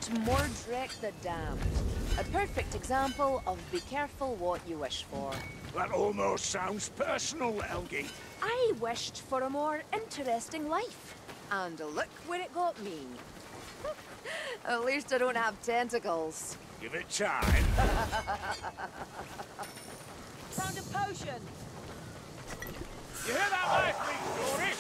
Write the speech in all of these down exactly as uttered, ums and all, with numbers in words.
Mordred the Damned. A perfect example of be careful what you wish for. That almost sounds personal, Elgi. I wished for a more interesting life. And look where it got me. At least I don't have tentacles. Give it time. Found a potion. You hear that life leak, Dory?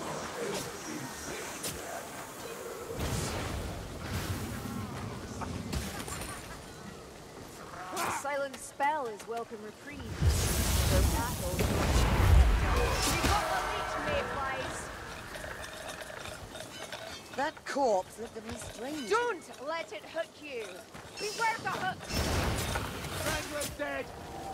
The silent spell is welcome reprieve. The battle. We got the leech, mayflies. That corpse looked a bit strange. Don't let it hook you. Beware the hook. Strangler's dead.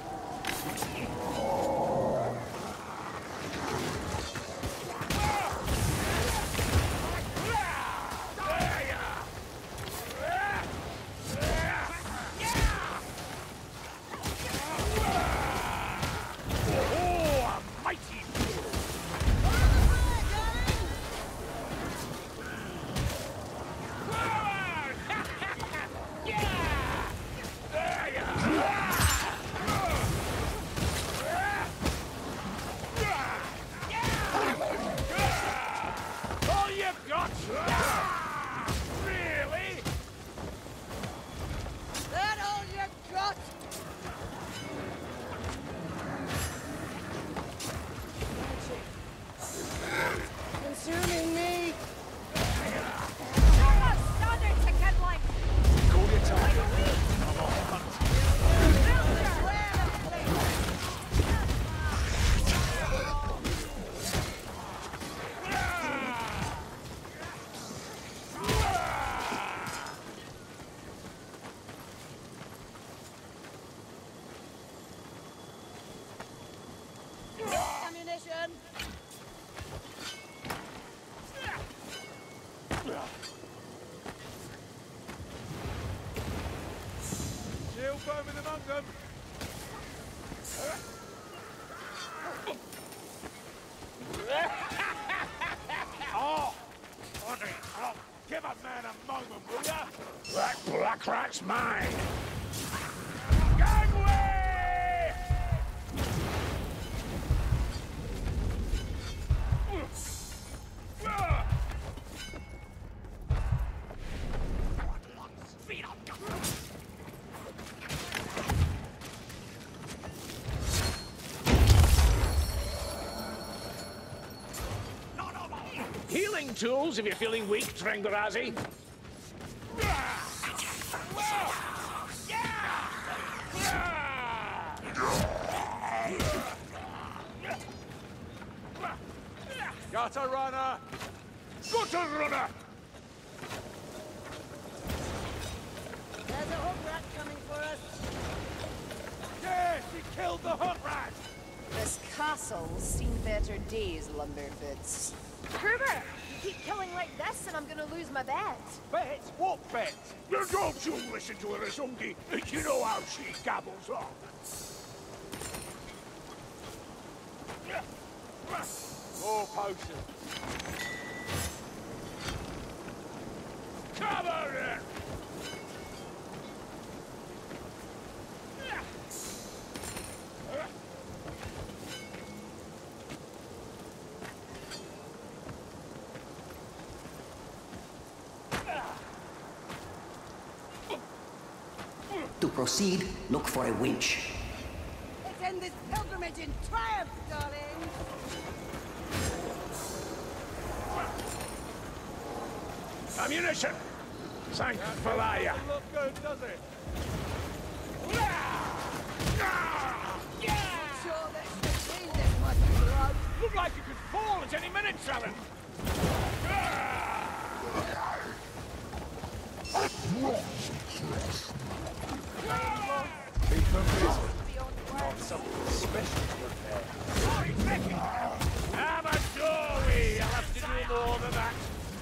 Oh, Audrey, oh, give a man a moment, will ya? That black rat's mine. Gangway! Healing tools if you're feeling weak, Trengarazi. Gutter runner! Gutter runner! There's a hook rat coming for us. Yes, he killed the hook rat! This castle's seen better days, Lumberfoots. Herbert, you keep killing like this and I'm gonna lose my bet. Bet? What bet? You don't you listen to her, Azungi. You know how she gabbles on. More potion. Cover it! To proceed, look for a winch. Let's end this pilgrimage in triumph, darling. Ammunition! Thank Valaya. Look good, does it? Sure that should be this much blood. Look like you could fall at any minute, Sharon. Keep them busy. On something special to repair. Have a dory! I'll have to do more than that.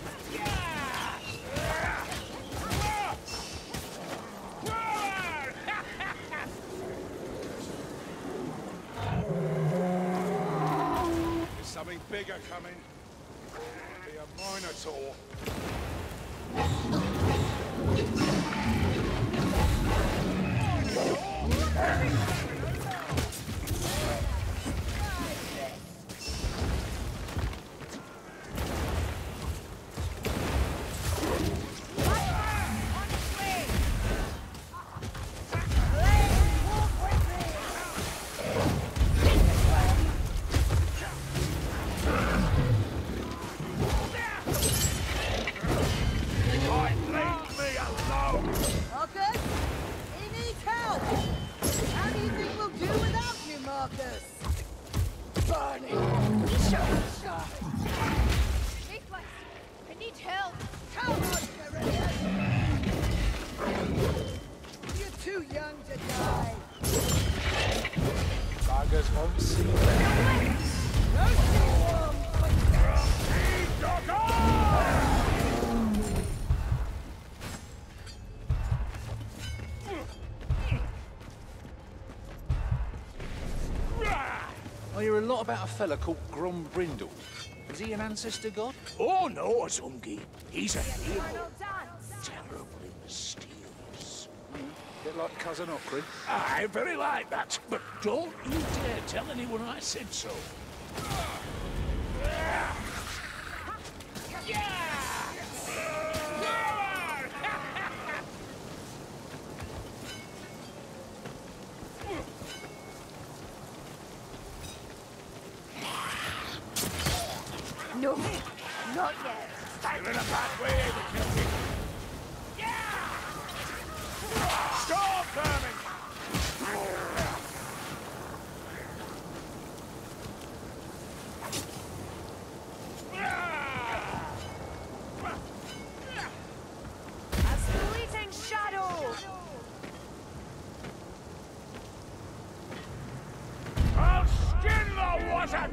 There's something bigger coming. It'll be a Minotaur. I hear a lot about a fella called Grombrindle. Is he an ancestor god? Oh no, Azungi. He's a hero. Terribly mysterious. Bit like Cousin Okri. Aye, very like that. But don't you dare tell anyone I said so. No, not yet. You're in a bad way, the killing. Yeah! Storm coming! A fleeting shadow! I'll skin the water!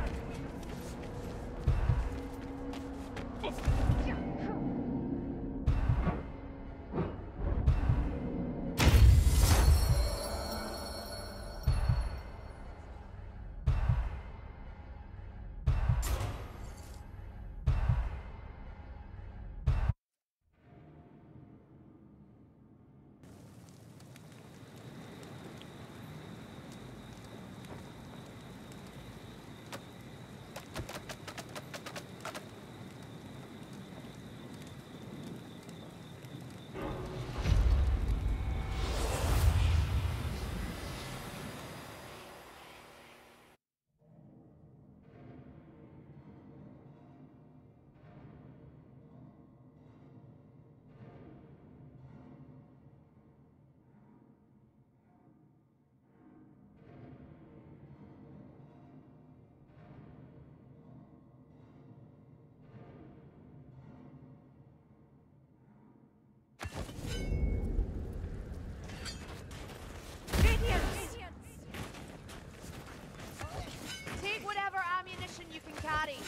Carry.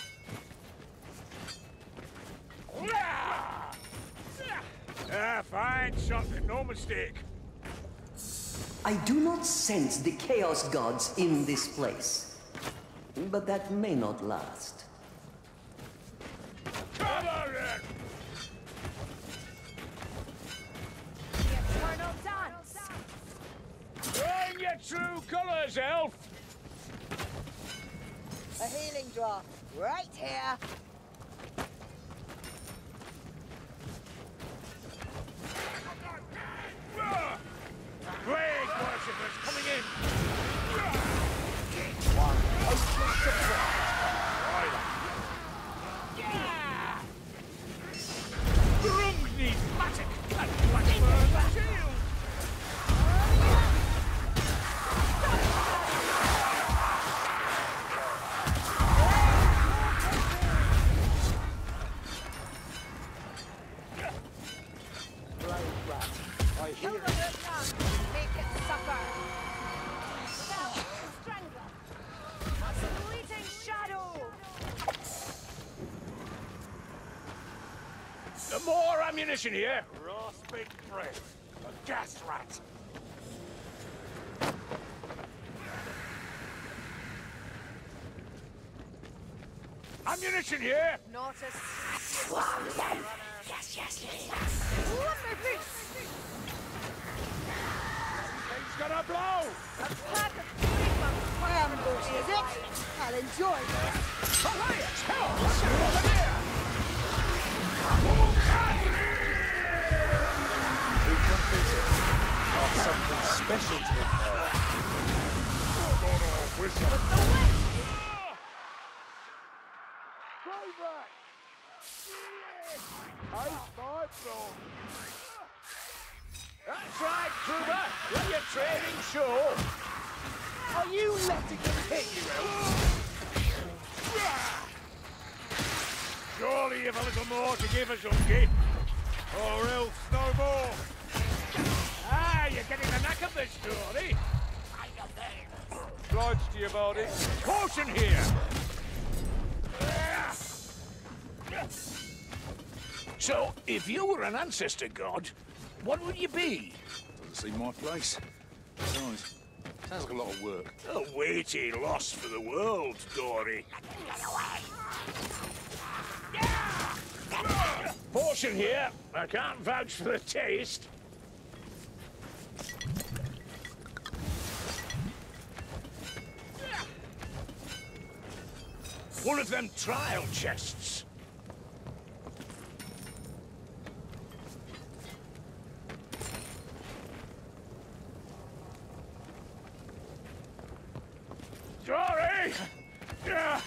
Ah, fine shot, no mistake. I do not sense the Chaos Gods in this place. But that may not last. Come on, then! The eternal dance. Bring your true colours, elf! A healing draught, right here. Plague worshippers coming in! The room needs magic and Blackburn the shield! Kill the root now. Make it suffer. Fell and strangler. A fleeting shadow. The more ammunition here. Roast big bread. A gas rat. Ammunition here. Not as Yes, yes, yes. He's gonna blow! A pack of creeper brambles, is it? I'll enjoy this. Elias, help! What's over here? Who can visit? Oh, something special to prepare. That's right, Kruber. Let your training show. Are you letting him hit you, Elf? Surely you've a little more to give us, Unky. Or else no more. Ah, you're getting the knack of this story. Obliged to you, Baldy. Caution here. So, if you were an ancestor god, what would you be? Doesn't seem my place. Besides, sounds like a lot of work. A weighty loss for the world, Dory. Portion here. I can't vouch for the taste. One of them trial chests. Sorry! Yeah.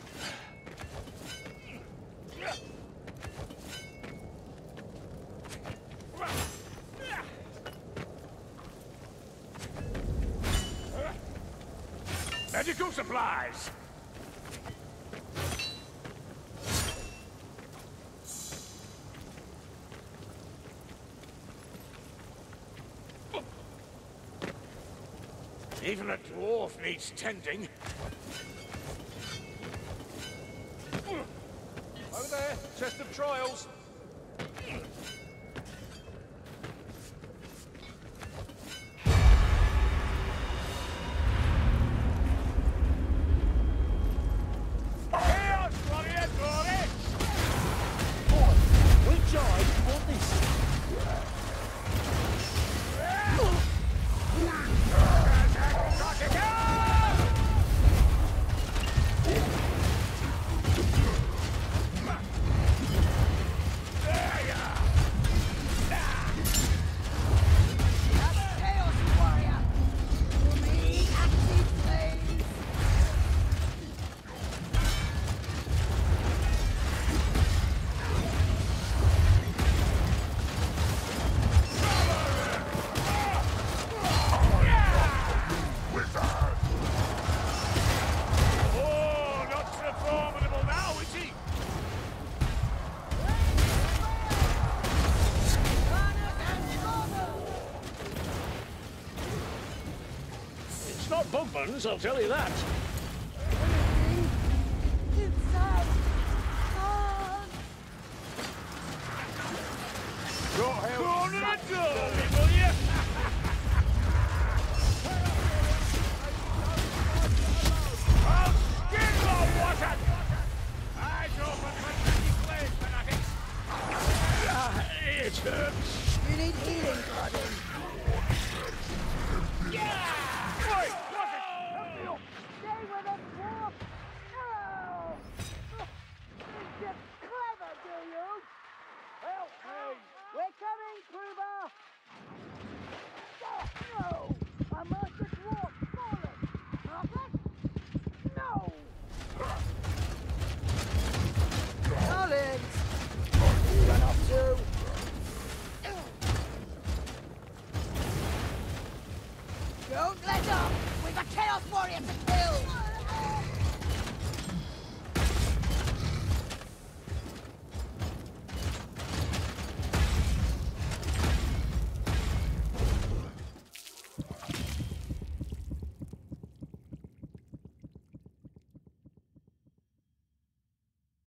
Medical supplies! Even a dwarf needs tending. Over there, chest of trials. Chaos warrior, Dory! Boy, which eye do you want this? Chaos warrior. For me, active flames. Oh, not so formidable now, is he? It's not Bugman's, I'll tell you that. Inside. Ah. Go on to the door, will you? I'll skin the water! Eyes open for twenty flames, fanatics! Ah, it hurts. You need healing, Guardian. Oi, what's it? Stay with us, dwarf. Oh. Think you're clever, do you? Help me! We're coming, Kruber! Oh, no! I must just walk forward! Margaret? No! Collins! Run off too! Don't let up! We've a Chaos Warrior to kill!